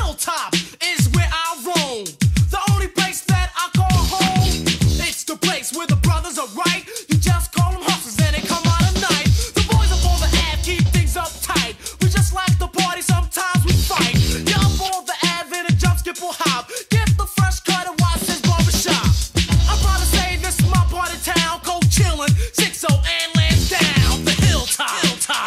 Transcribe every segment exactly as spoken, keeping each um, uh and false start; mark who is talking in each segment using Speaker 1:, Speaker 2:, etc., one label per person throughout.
Speaker 1: hilltop is where I roam. The only place that I call home. It's the place where the brothers are right. You just call them hustlers and they come out at night. The boys up on the Ave keep things uptight. We just like the party, sometimes we fight. You're up on the Ave in a jump, skip or hop. Get the fresh cut and watch this barbershop. I'm proud to say this is my part of town. Go chillin', six oh and lands down the hilltop. hilltop.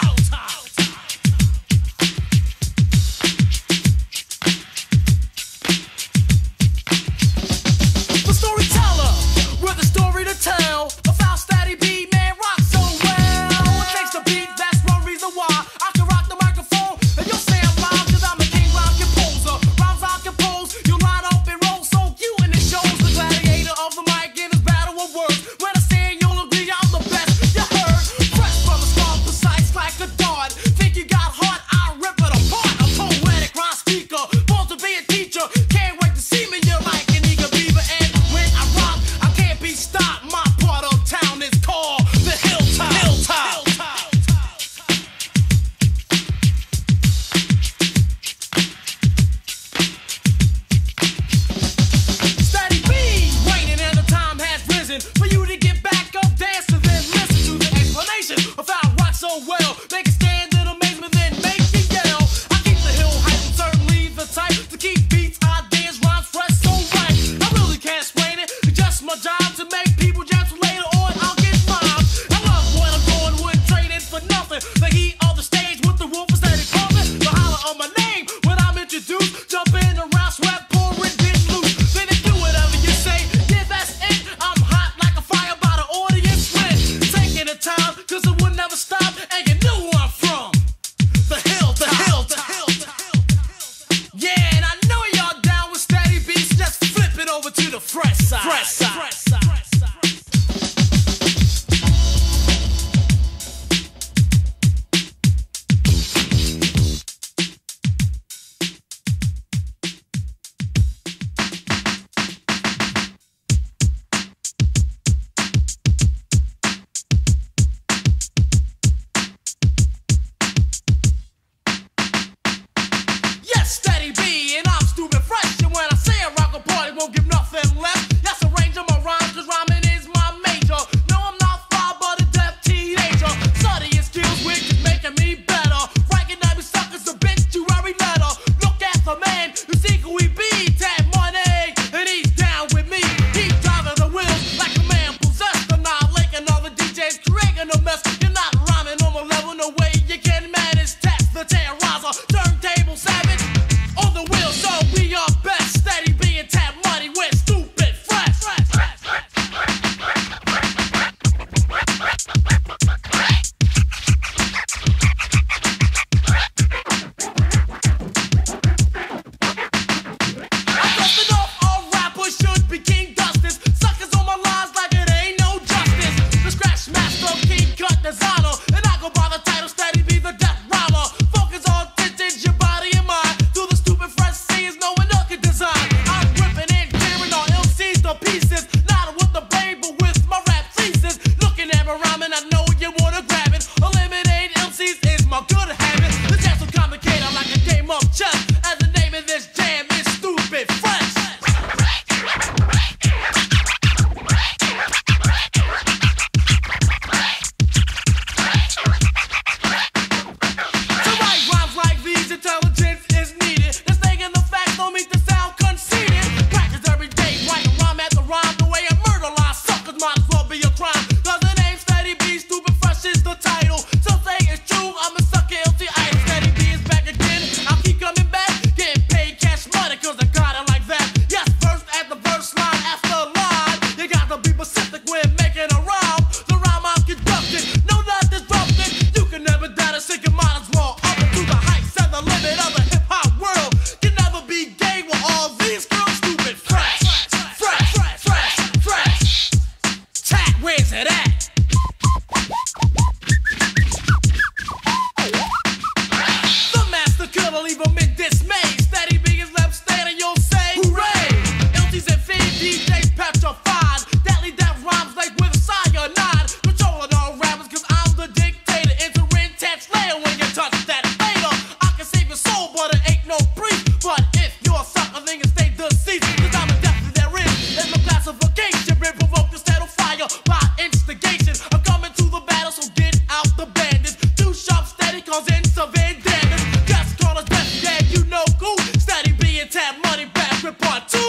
Speaker 1: causing severe damage. Just call us best, yeah, you know cool. Steady being tapped, money back with part two.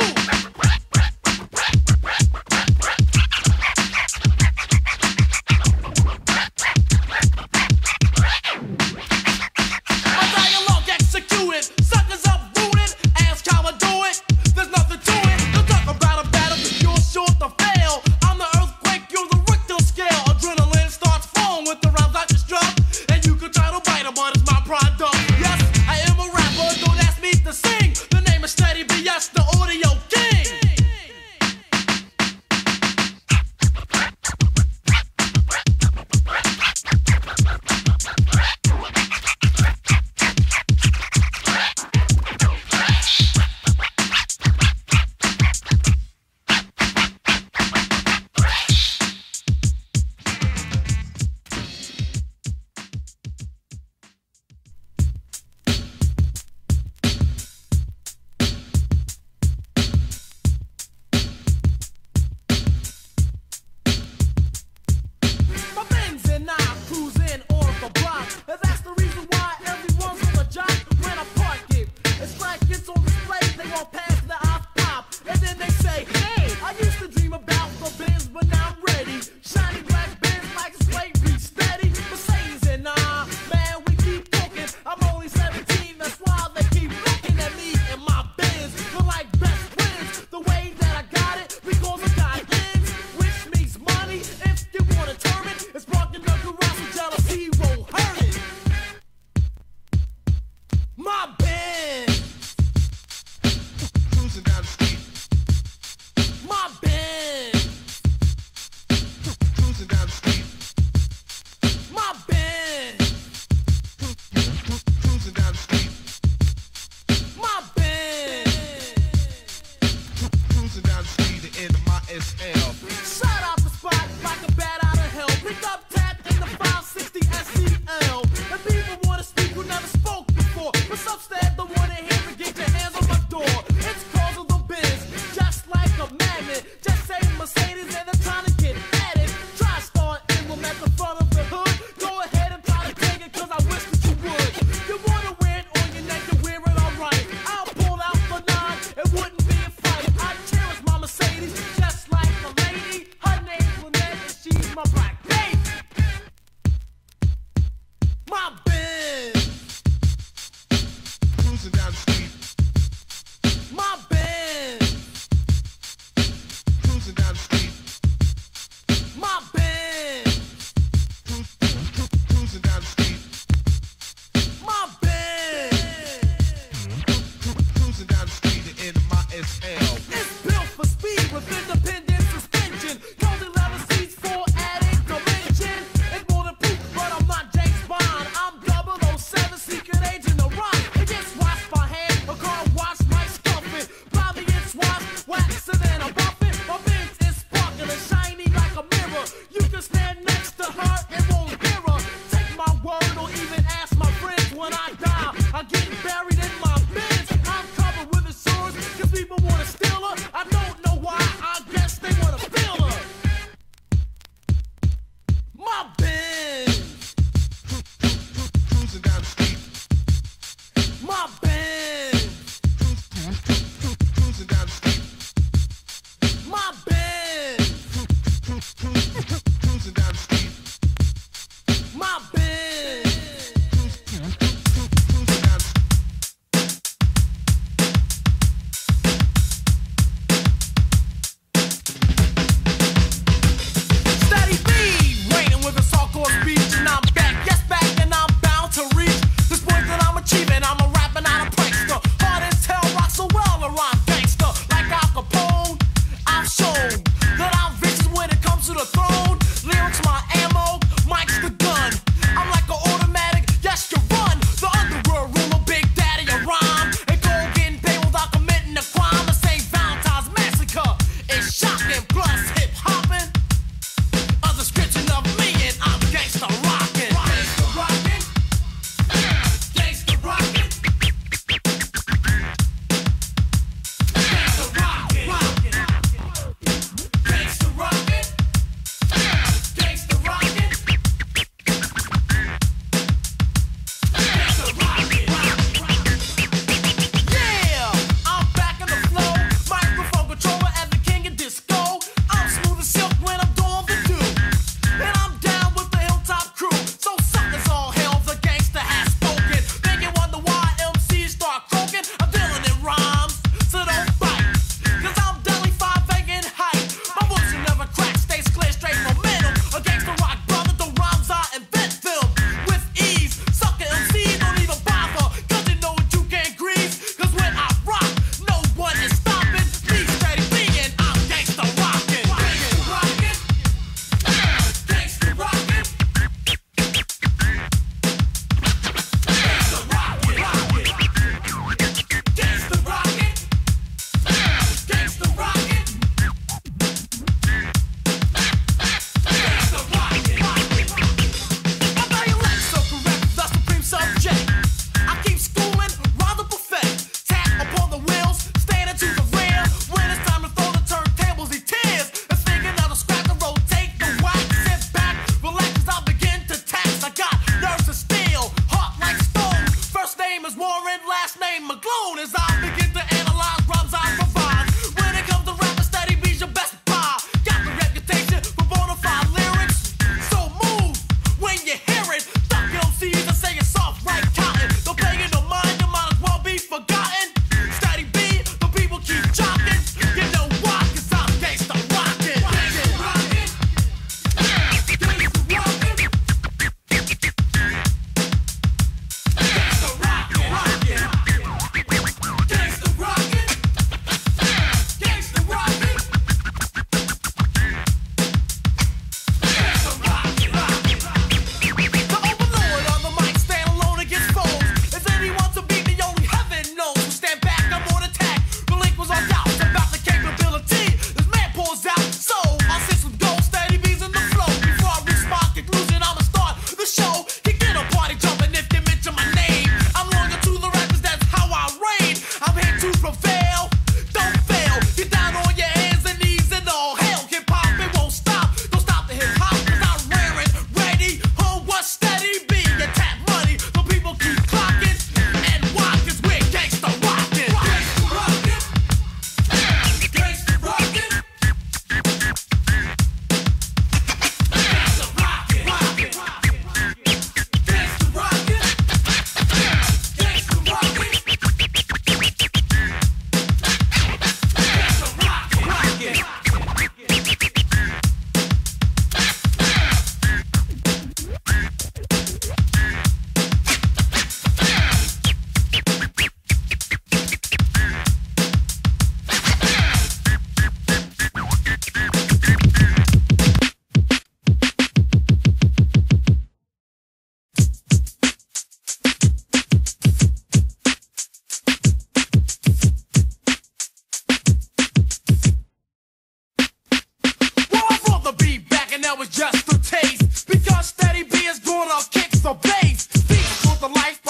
Speaker 1: Project.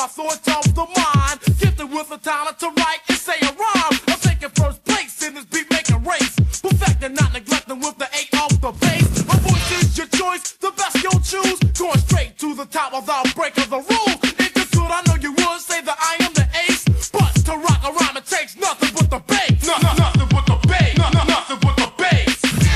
Speaker 1: my thoughts of the mind. Gifted with the talent to write and say a rhyme. I'm taking first place in this beat making race. Perfecting, not neglecting with the eight off the bass. My voice is your choice, the best you'll choose. Going straight to the top without breaking the rules. If you could, I know you would say that I am the ace. But to rock a rhyme, it takes nothing but the bass. No, no, nothing but the bass. No, no, nothing but the bass.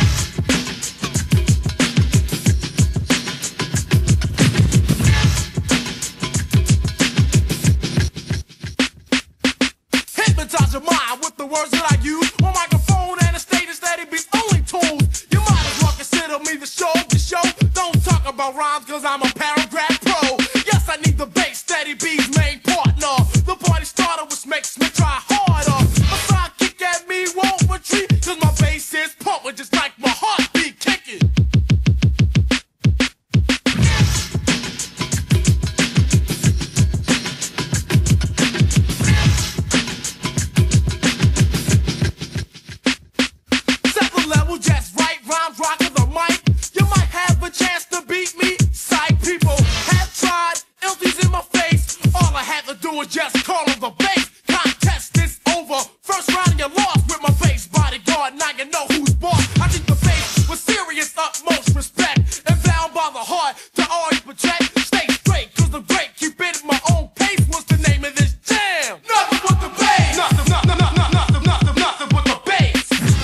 Speaker 1: Hypnotize your mind with the words that I use. On microphone and a stage and steady beats only tools. You might as well consider me the show, the show. Don't talk about rhymes cause I'm a paragraph pro. Yes, I need the bass, steady beats, main partner. The party starter which makes me try harder. A sidekick at me won't retreat cause my bass is pumping just like my heartbeat kicking. Level just right, rhymes rocking the mic. You might have a chance to beat me. Sight people have tried, empties in my face. All I had to do was just call on the bass. Contest is over. First round you lost with my bass bodyguard. Now you know who's boss. I think the bass was serious, utmost respect. And bound by the heart to always protect. Stay straight, cause the great keep it at my own pace. What's the name of this jam? Nothing but the bass. Nothing, nothing, nothing, nothing, nothing, nothing but the bass.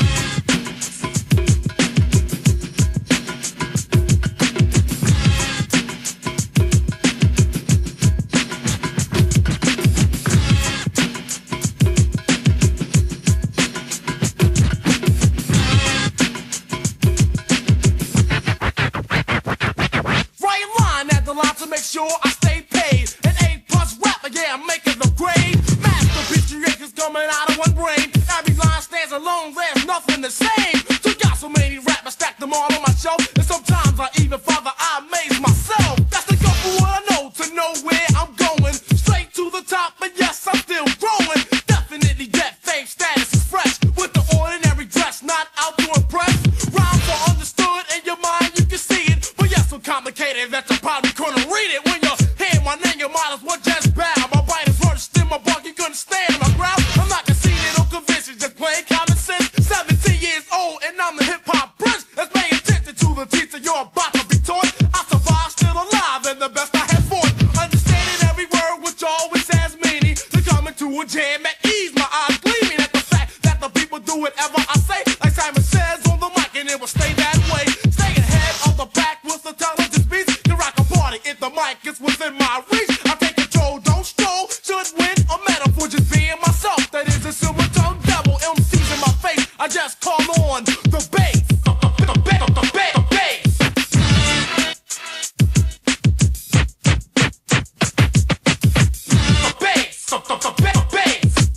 Speaker 1: To make sure I stay paid. An A plus rapper, yeah, I'm making the grade. Masterpiece creations coming out of one brain. Every line stands alone, there's nothing the same. Took out so many rappers, stacked them all on my shelf. And sometimes I even, father, I amaze myself. That's the go for what I know, to know where I'm going. Straight to the top, but yes, I'm still growing. Definitely that fame status is fresh. With the ordinary dress, not out to impress. Rhymes are understood in your mind, you can see it. But yes, so complicated that you probably couldn't read it. When you hear my name, you might as well just bow. My bite is worse than my bark, you couldn't stand my growl. I'm not conceited or convinced, just plain common sense. seventeen years old and I'm the hip-hop prince. Let's pay attention to the teacher you're about to be taught. I survived, still alive, and the best I have fought. Understanding every word which always has meaning. To come into a jam at ease, my eyes gleaming at the fact that the people do whatever I say. Like Simon says on the mic, and it will stay that way. Stay ahead of the pack with the talented beats. You rock a party if the mic is within my reach. I take control, don't stroll, should win a medal for just being myself. That is a silver tongue devil, M Cs in my face. I just call on the bass. The, the, the, the, the, the, the bass. The bass. The, the, the, the bass.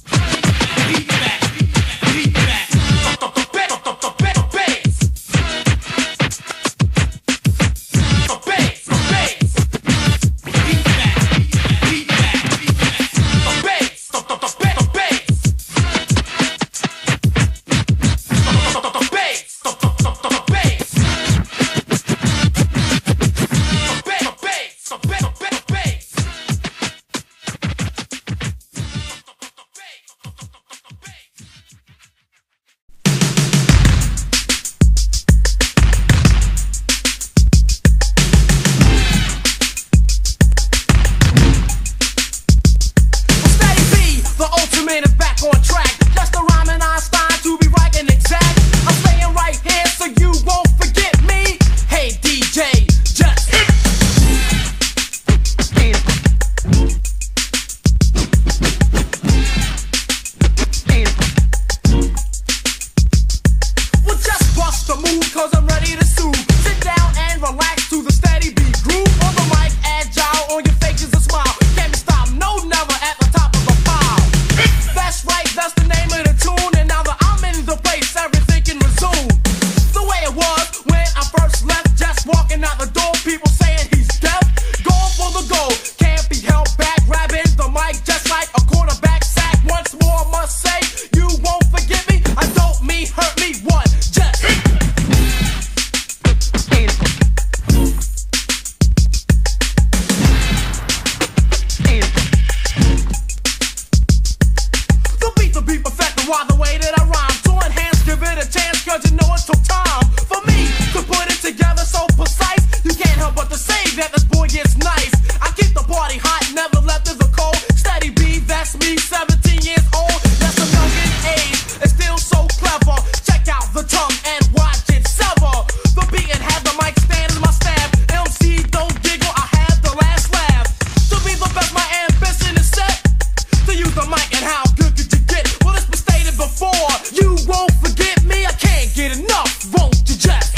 Speaker 1: why the way that I rhyme. To enhance, give it a chance, cause you know it took time for me to put it together so precise. You can't help but to say that this boy gets nice. I keep the party hot, never left as a cold. Steady B, that's me, seventeen years old. That's a young in age, and still so clever. Check out the tongue and watch it sever. The beat and have the mic stand as my staff. M C don't giggle, I have the last laugh. To be the best, my ambition is set. To use the mic and how good could you get? Well, it's been stated before. You won't forget me, I can't get enough. Won't you just?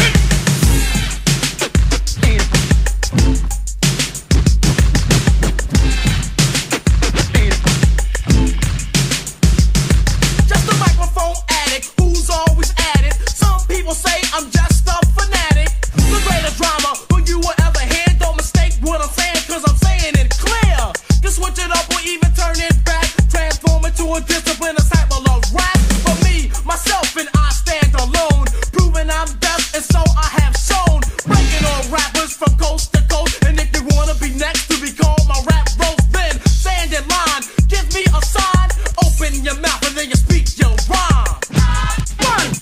Speaker 1: Just a microphone addict who's always at it. Some people say I'm just a fanatic. The greatest drama who you will ever hear. Don't mistake what I'm saying, cause I'm saying it clear. Just switch it up or even turn it back. Transform it to a discipline, a type of love rap. For me, myself, and I stand alone. Proving I'm best, and so I have shown. Breaking all rappers from coast to coast. And if you wanna be next to be called my rap roast, then stand in line. Give me a sign. Open your mouth and then you speak your rhyme. One.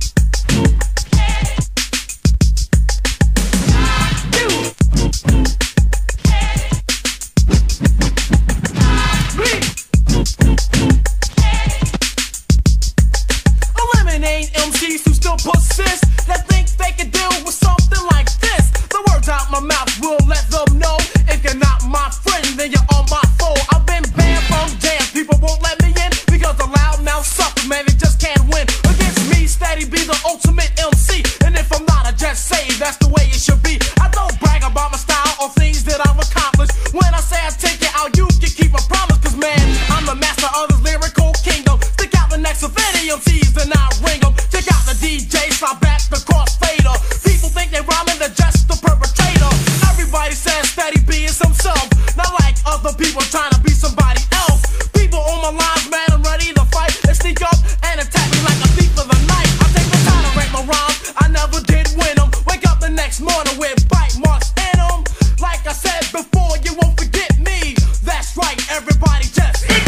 Speaker 1: Eliminate M Cs who still persist, that think they can deal with something like this. The words out my mouth will let them know. If you're not my friend, then you're on my foe. I've been banned from jams, people won't let me in because the loud mouth suckers, man, they just can't win. Against me, steady be the ultimate M C. And if I'm not, I just say that's the way it should be. I don't brag about my style or things that I've accomplished. When I say I take it out, you can keep my promise. Cause man, I'm the master of this lyrical kingdom. Stick out the necks of any M Cs and I ring them. Check out the D J, slide back the crossfader. People think they rhyming, they're just the perpetrator. Everybody says steady B is himself, not like other people trying to be somebody else. People on my lines, man, I'm ready to fight. They sneak up and attack me like a thief of the night. I take the time to write my rhymes, I never did win them. Wake up the next morning with bite marks in them. Like I said before, you won't forget me. That's right, everybody just hit.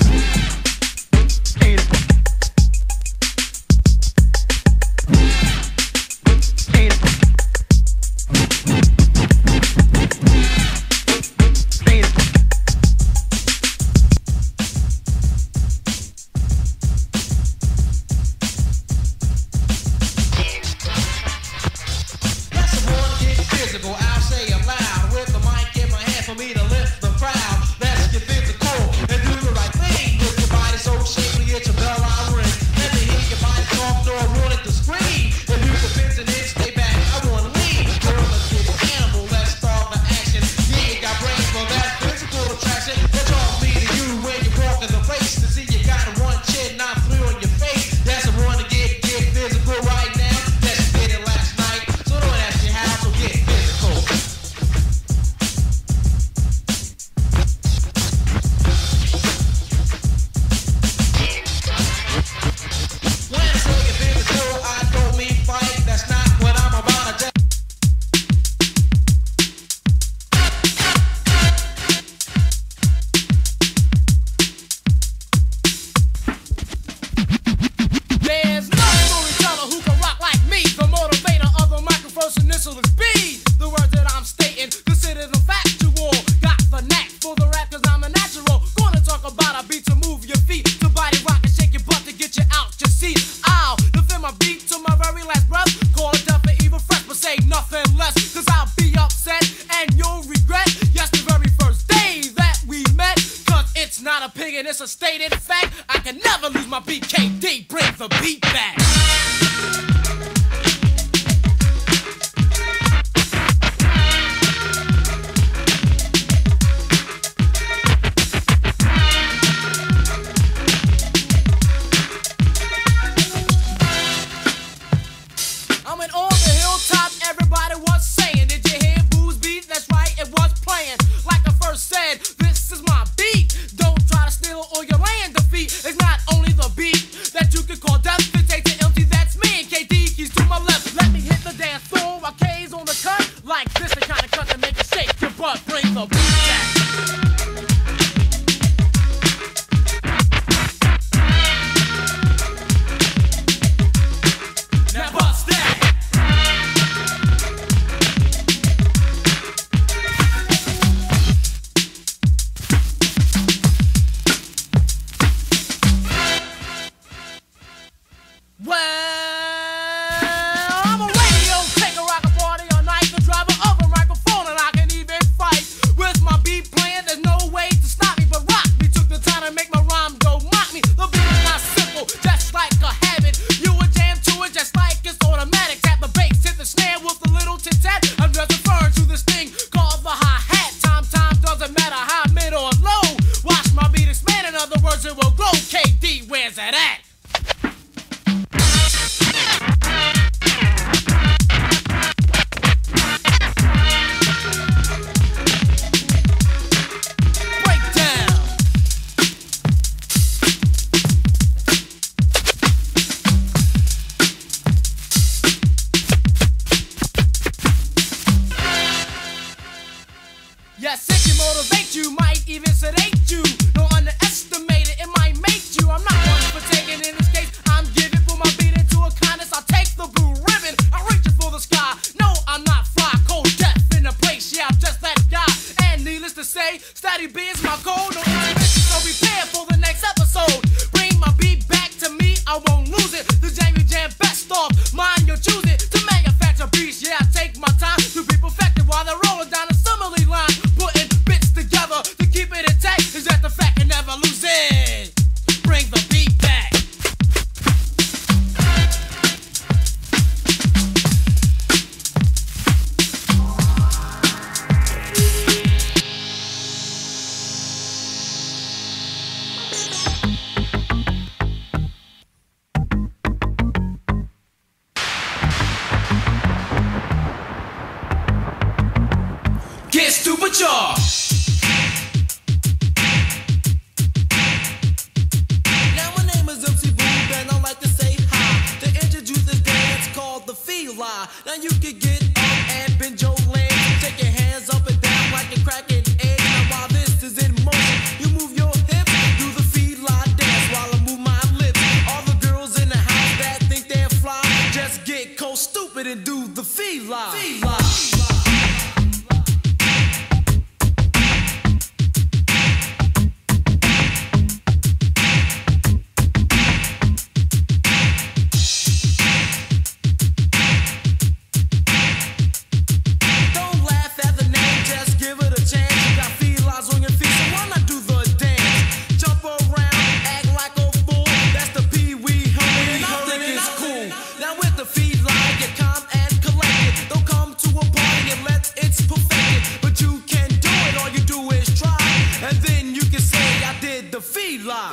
Speaker 2: I'll say it loud with the mic in my hand for me to lift the crowd. Let's get physical and do the right thing. With your body so shapely, it's a bell I ring. Let me hear your body talk, no wanting to scream. If you can fix it, stay back, I wanna leave. Girl, let's get an animal, let's start the action. Yeah, you got brains for that physical attraction. That's all me to you when you walk in the place. To see you got one chin, not three on your face. That's the one to get, get physical right now. Let's get it last night, so don't ask me how, so get physical. When I say get physical, I don't mean fight. That's not what I'm about to do.
Speaker 1: There's no storyteller who can rock like me. The motivator of the microphone initial is B. The words that I'm stating, consider them factual. Got the knack for the rap cause I'm a natural. Gonna talk about a beat to move your feet, to body rock and shake your butt to get you out your seat. I'll defend my beat to my very last breath. Call it death or even fresh, but say nothing less. Cause I'll be upset and you'll regret. Yes, the very first day that we met. Cause it's not a pig and it's a stated fact. I can never lose my B K D. Bring the beat back. I went on the hilltop, everybody was saying, did you hear Boo's beat? That's right, it was playing. Like I first said, this is my beat. Don't try to steal or your land defeat. It's not only the beat that you could call death. It takes an empty, that's me. In case the feline.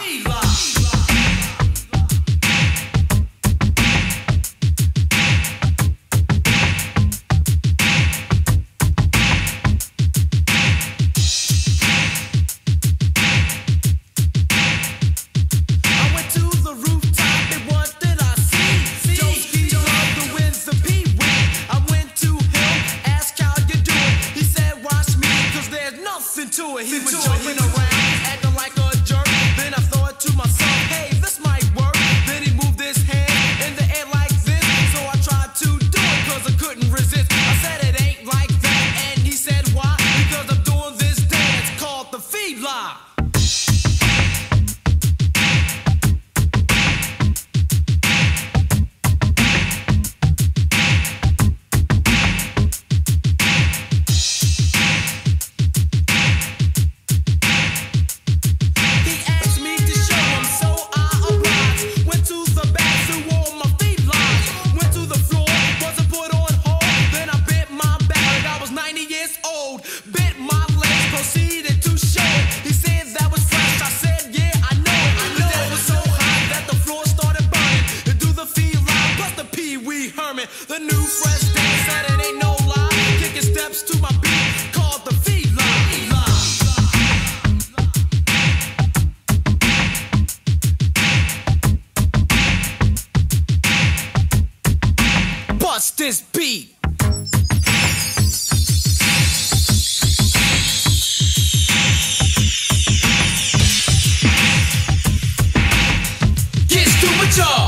Speaker 1: To it. He was jumping around, acting like a jerk. Then I thought to myself, hey, this might work. Then he moved his hand in the air like this. So I tried to do it cause I couldn't resist. I said it ain't like that, and he said why? Because I'm doing this dance called the feline. The new fresh dance that it ain't no lie. Kicking steps to my beat called the feline. Bust this beat. Get stupid, y'all.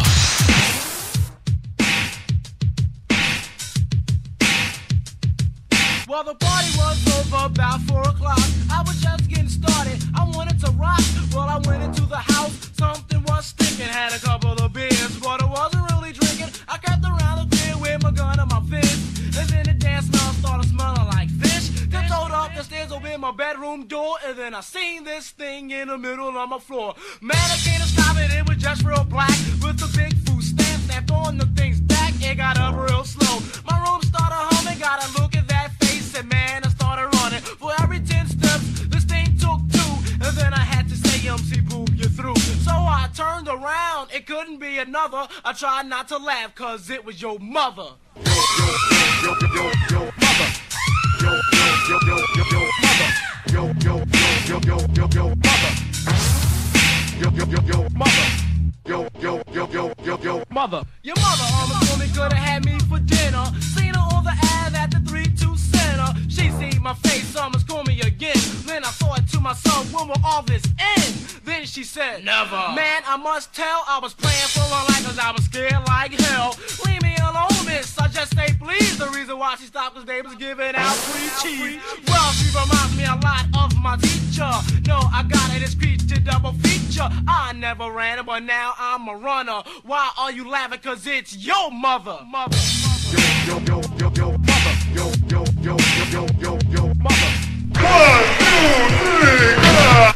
Speaker 2: Well, the party was over about four o'clock. I was just getting started. I wanted to rock. Well, I went into the house. Something was sticking. Had a couple of beers, but I wasn't really drinking. I kept around the crib with my gun and my fist. And then the dance smell started smelling like fish. Then told up the stairs, opened my bedroom door, and then I seen this thing in the middle of my floor. Man, I can't stop it. It was just real black with the big food stamp snapped on the thing's back. It got up real slow. My room started humming. Got a look at that. Man, I started running. For every ten steps, this thing took two. And then I had to say, M C, poop you through. So I turned around, it couldn't be another. I tried not to laugh, cause it was your mother. Yo, yo, yo, yo, yo, mother. Yo, yo, yo, yo, yo, yo, mother. Yo, yo, yo, yo, yo, yo, yo, mother. Yo, yo, yo, yo, mother. Yo, yo, yo, yo, yo, yo, mother. Your mother almost told me could have had me for dinner. Seen her on the ad at the three two center. She seen my face, almost called me again. Then I thought to myself, when will all this end? Then she said, never. Man, I must tell, I was praying for her life cause I was scared like hell. Leave me alone, miss, I just say please. The reason why she stopped cause they was giving out free cheese. Well, she reminds me a lot of my teacher. No, I got it, it's creature double feature. I never ran, but now I'm a runner. Why are you laughing? Cause it's your mother. Mother. Yo, yo, yo, yo, yo, mother. Yo, yo, yo, yo, yo, yo, yo, mother. One, two, three, go!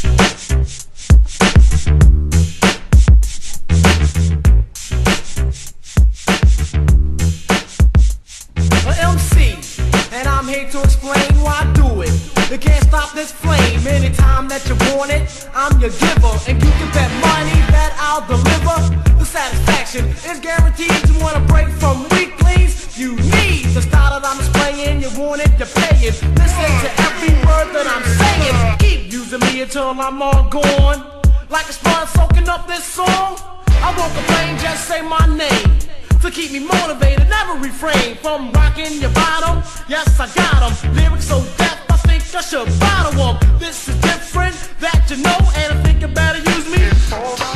Speaker 2: M C, and I'm here to explain why I do it. You can't stop this flame anytime that you want it. I'm your giver, and you get that money that I'll deliver. The satisfaction is guaranteed. You wanna break from weaklings? You need the style that I'm displaying. You want it, you're paying. Listen to every word that I'm saying. Keep using me until I'm all gone. Like a sponge soaking up this song. I won't complain, just say my name. To keep me motivated, never refrain from rocking your bottom. Yes, I got them. Lyrics so deaf, I think I should bottle them. This is different, that you know, and I think you better use me. It's all about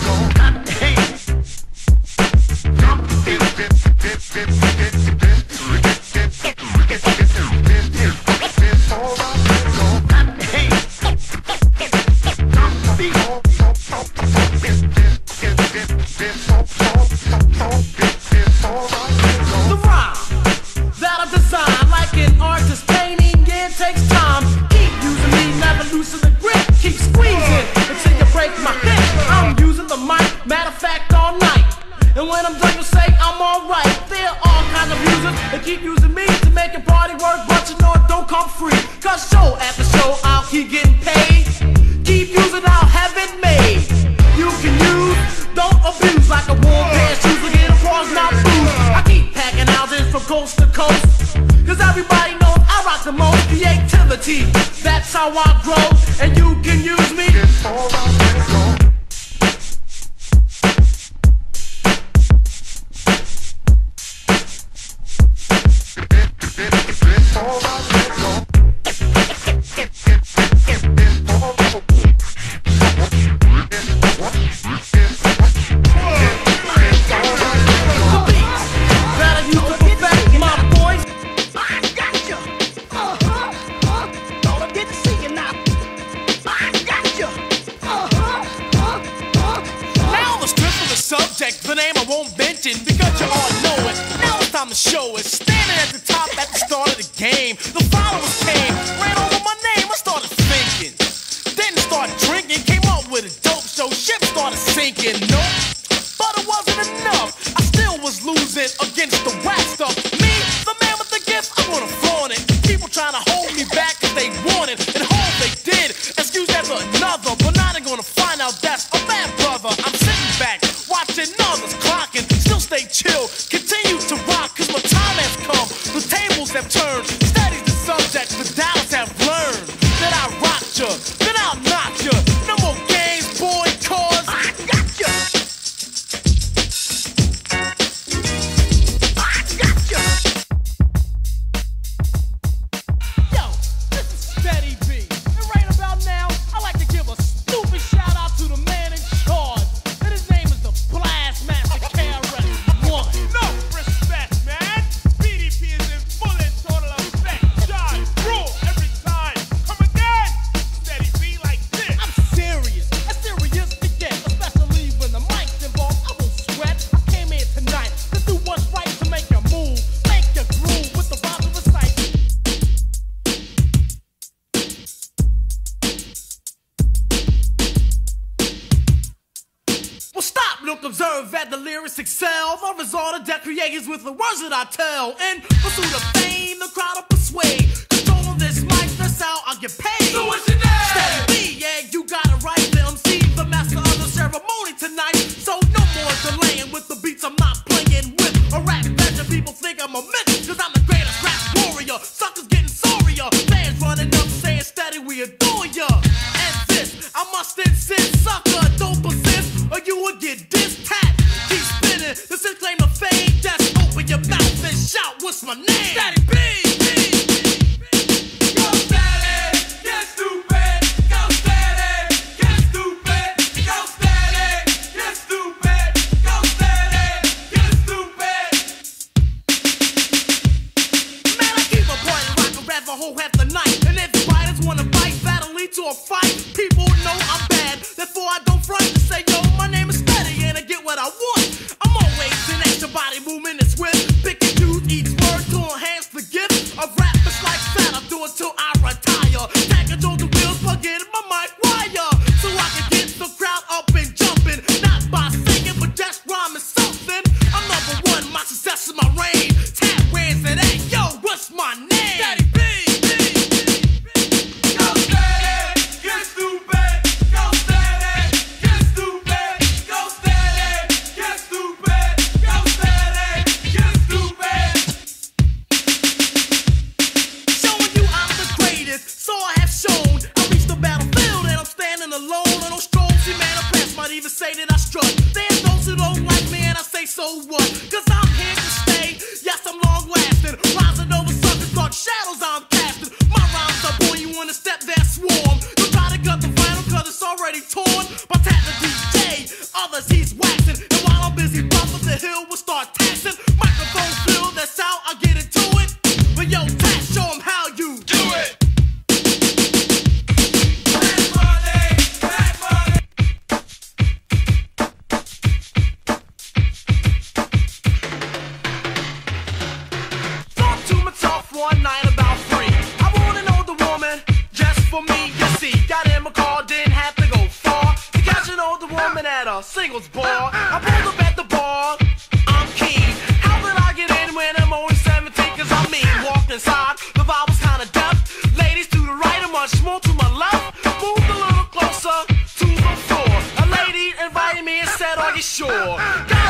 Speaker 2: the rhyme that I designed, like an artist painting, it takes time. Keep using me, never loosen the grip. Keep squeezing until you break my hip. I'm using the mic, matter of fact, all night. And when I'm done, you say I'm alright. There are all kinds of users that keep using me to make a party work, but you know it don't come free. Cause show after show, I'll keep getting paid. Keep using, I'll have
Speaker 1: like a warm pair of shoes, again, of course, not food. I keep packing houses from coast to coast, cause everybody knows I rock the most creativity. That's how I grow, and you can use me. The name I won't mention because you all know it. Now it's time to show it. Standing at the top at the start of the game, the followers came, ran over my name. I started thinking, didn't start drinking, came up with a dope show. Ship started sinking, nope, but it wasn't enough. I still was losing against the rap stuff. Me, the man with the gift, I'm gonna flaunt it. People trying to hold me back cause they wanted, and hope they did. Excuse that for another, but now they're gonna find out that's a bad brother. I'm sitting back, watching others clocking, still stay chill, continue to rock, cause my time has come, the tables have turned, steady's the subject, the doubts have learned, that I rocked ya, then I'll knock ya, no more games, boy, cause I got ya, I got ya. Yo, this is Steady B, and right about now, I like to give a stupid shout out to the man in charge. Blast Master K R S One. No respect, man. B D P is in full and total effect. John, rule every time. Come again. Steady be like this. I'm serious. As serious to get. Especially when the mic's involved. I won't sweat. I came here tonight to do what's right, to make your move. Make your groove with the rhymes of recite. Well, stop, look, observe, at the lyrics excel. The result of that creators with the words that I tell. In pursuit of fame, the crowd will persuade. Control of this mic, that's how I get paid. So what's your name? Steady B, yeah, you got it right. The M C, the master of the ceremony tonight. So no more delaying with the beats I'm not playing with. A rap legend, people think I'm a myth, cause I'm the greatest rap warrior. Suckers getting sorrier. Fans running up saying steady, we adore ya. And this, I must insist, sucker, don't persist, or you will get dissed, tat. Keep spinning, this is claim to fame. Just open your mouth and shout, what's my name? Steady B. Go steady, get stupid. Go steady, get stupid. Go steady, get stupid. Go steady, get stupid. Man, I keep a point and rock a rap the whole half the night. And if fighters wanna fight, that'll lead to a fight. People know I'm bad, therefore I don't front to say, yo, my name is Steady and I get what I want. I'm always in action, body movement is swift. Pick and choose each word to enhance the gift of rap. It's like that, I'll do it till I retire. Tag control the wheels, plug in my mic wire, so I can get the crowd up and jumping. Not by singing, but just rhyming something. I'm number one, my success is my reign. Tap wins and hey, yo, what's my name? Steady B. Go steady, get stupid. Go steady, get stupid. Go steady, get stupid. Go steady, get stupid. Showing you I'm the greatest, so I have shown. I reached the battlefield and I'm standing alone. On those strolls, see man, a past might even say that I struck. There's those who don't like me and I say so what? Cause I'm here to stay, yes I'm long lasting. Rising over suckers, dark shadows I'm casting. My rhymes are born, you wanna step that swarm. You try to cut the vinyl cause it's already torn. But tap the D J, others he's waxing. And while I'm busy bumping the hill, we'll start taxing. Microphone fill, that's how I get into it. But yo, tax, show 'em how you do it. One night about three, I want an older woman just for me. You see, got him a call, didn't have to go far to catch an older woman at a singles bar. I pulled up at the bar, I'm keen. How did I get in when I'm only seventeen? Cause I'm mean. Walked inside, the vibe was kinda deaf. Ladies to the right and much more to my left. Moved a little closer to the floor. A lady invited me and said, are you sure? God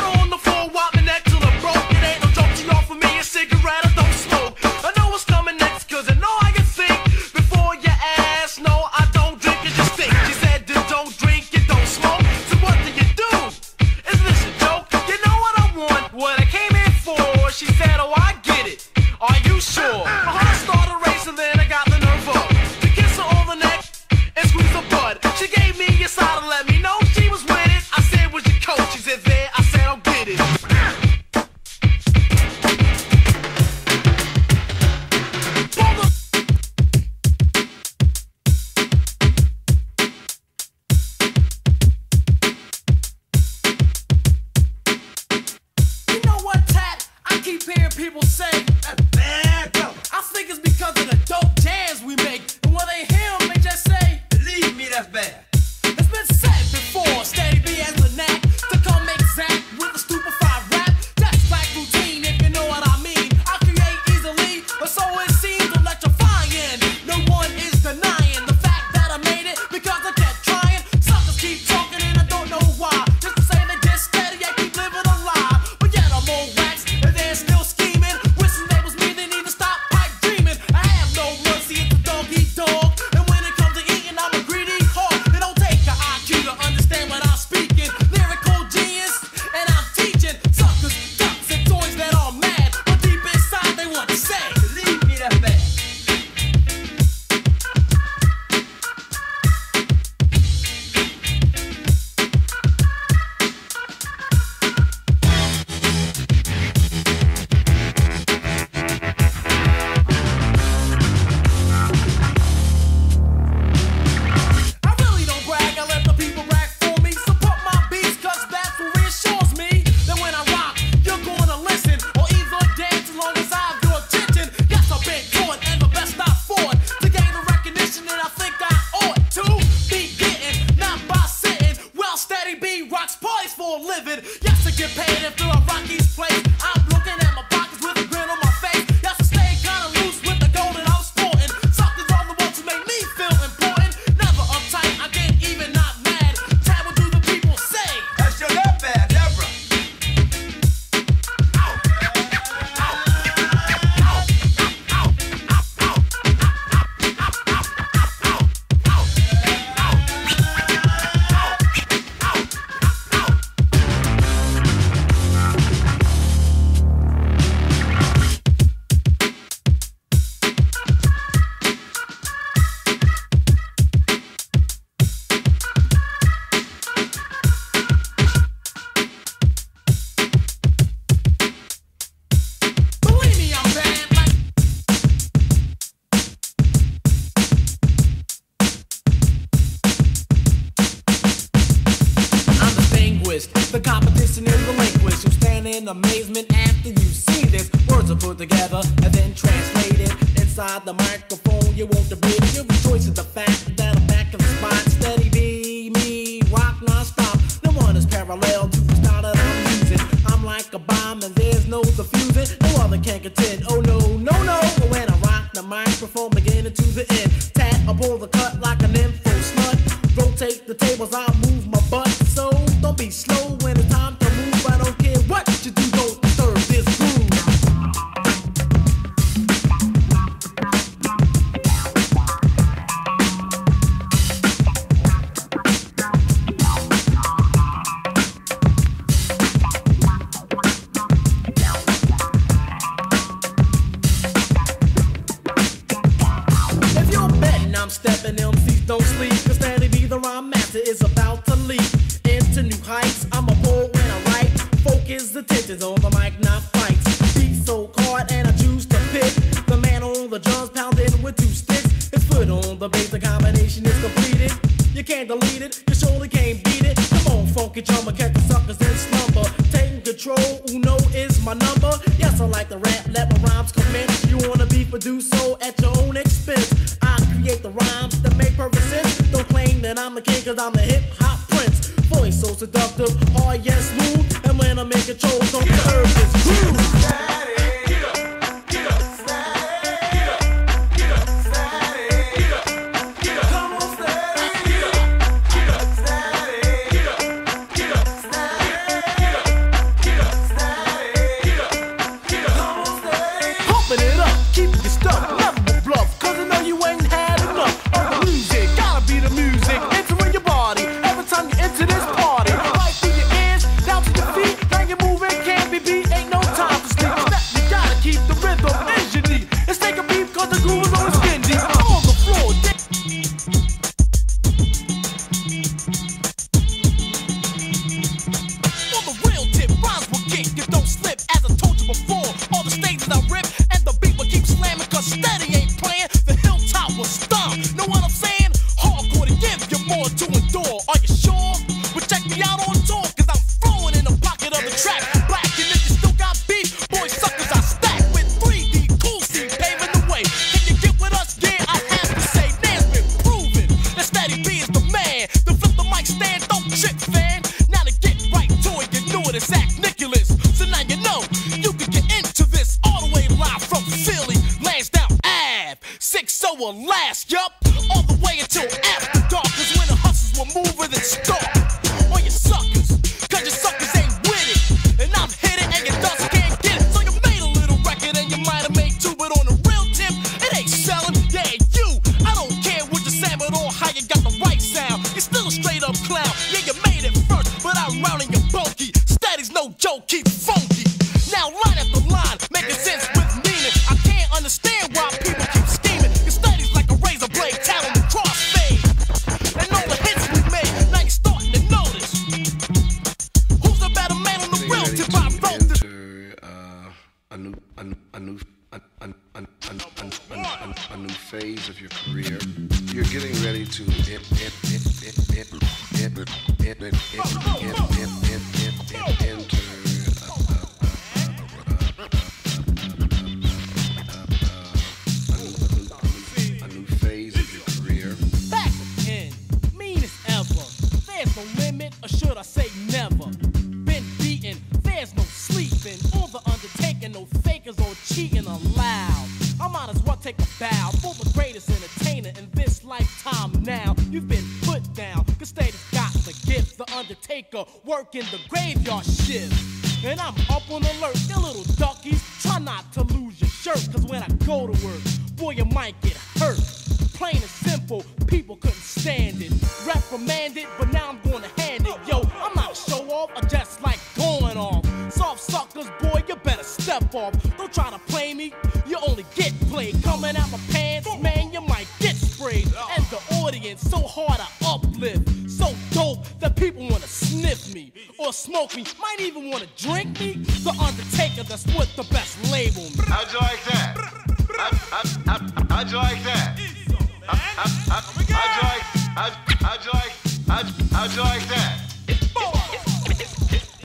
Speaker 1: say, that's bad, go. I think it's because of the dope jams we make. And when they hear them, they just say, believe me, that's bad. It's been said before, Steady B has the knack to come exact with a stupefied rap. That's like routine, if you know what I mean. I create easily, but so it seems electrifying. No one is denying the fact that I made it because I kept trying. Suckers keep talking and I don't know why. Just to say they just steady, I keep living a lie. But yet I'm on wax and they're still scheming. Wishing they was me, they need to stop pipe dreaming. I have no mercy, it's a dog eat dog. And when it comes to eating, I'm a greedy hog. It don't take an I Q to understand what I'm speaking. Lyrical genius, and I'm teaching suckers, ducks, and toys that are mad. But deep inside they want to say, believe me, that's bad. I really don't brag, I let the people brag for me. Support my beats, cause that's what reassures me that when I rock, you're gonna listen or either dance as long as I have your attention. Yes, I've been taught and the best I fought to gain the recognition that I think I ought to be getting, not by sitting. Well, Steady B rocks parties for a living. Yes, I get paid after I rock these plays. I'm looking at my pockets with a grin on my face. Yes, I stay kinda loose with the gold that I'm sporting. Suckers are the ones who make me feel important. Never uptight, I get even not mad. Tad, what do the people say? That's your that bad, Deborah. Believe me, I'm bad, like I'm distinguished, the competition is relinquished. You stand in amazement after you see this. Words are put together and then translated inside the microphone. You won't debate, you rejoice at the fact that I'm back in the spot. Steady B, me, rock non-stop. No one is parallel to the style that I'm using. I'm like a bomb and there's no diffusing. No other can contend, oh no, no, no. But when I rock the microphone beginning to the end, tat, I pull the cut like an info slut. Rotate the tables, I move my butt. So don't be slow when it's time to move. I don't care what you do, don't disturb this groove. If you're betting I'm stepping, M Cs don't sleep. Cause Steady B, the rhyme master, is about to leap into new heights. I'm a bull when I write. Focus attention on the mic, not fights. Beat so hard and I choose to pick. The man on the drums pounding with two sticks. His foot on the bass, the combination is completed. You can't delete it, you surely can't beat it. Come on, funky drummer, catch the suckers in slumber. Taking control, Uno is my number. Yes, I like to rap, let my rhymes commence. You wanna beef or do so at your own expense. I create the rhymes that make perfect sense. Don't claim that I'm the king, cause I'm the hip-hop prince. Voice so seductive, hard yet smooth. And when I'm in control, don't disturb this groove. Pumping it up, keeping your stuff, never will bluff. Cause I know you ain't had enough of the music. Gotta be the music, entering your body every time you enter this party. Right through your ears, down to your feet. Now you're moving, can't be beat, ain't no time to sleep. Step, you gotta keep the rhythm as you need. Let's take a beat cause the groove is on the skin deep. On the floor, on the real tip, rhymes will kick, you don't slip. As I told you before, all the stages I rip and the beat will keep slamming. Cause Steady ain't playing, the hilltop will stomp. Know what I'm saying? Hardcore to give you more to endure. Are you sure? But check me out on tour, cause I'm flowing in the pocket of the track. Black, and if you still got beef, boy suckers I stack with with is act Nicholas. So now you know you can get into this all the way live from Philly, Lansdowne Ave. Six oh will last, yup, all the way until after dark. Cause when the hustles will move with it start. On your suckers, cause your suckers ain't with it. And I'm hit it and your dust can't get it. So you made a little record and you might have made two, but on the real tip, it ain't selling. Yeah, you, I don't care what you say, but or how you got the right sound. You're still a straight up clown. Yeah, you made it first, but I'm rounding your bulky. Steady's no joke, keep funky. Now line after line, making sense with meaning. I can't understand why people keep scheming. Your steady's like a razor blade, talent the crossfade. And all the hits we made, now you're starting to notice. Who's the better man on the real tip? I wrote this.
Speaker 3: Uh, a new, a new, a new, a, a, a, a, a, a new phase of your career. You're getting ready to hit, hit, hit, hit, hit, hit, hit, hit, hit, hit, enter a new phase of your career.
Speaker 1: Back again, mean as ever. There's no limit, or should I say never. Been beaten, there's no sleeping. All the undertaking, no fakers or cheating allowed. I might as well take a bow for the greatest entertainer in this lifetime now. You've been put down, cause Steady's got the gift. The Undertaker working the graveyard shift. And I'm up on alert, you little duckies. Try not to lose your shirt, cause when I go to work, boy, you might get hurt. Plain and simple, people couldn't stand it. Reprimanded, but now I'm gonna hand it. Yo, I'm not a show off, I just like going off. Soft suckers, boy, you better step off. Don't try to play me, you only get played. Coming out my pants, man, you might get sprayed. And the audience, so hard I uplift. So dope that people wanna sniff me or smoke me, might even wanna drink me. The Undertaker, that's what the best label me.
Speaker 4: How'd you like that? How, how, how, how'd you like that? How, how, how, how'd you like? How'd, how'd you like? How'd, how'd you like that?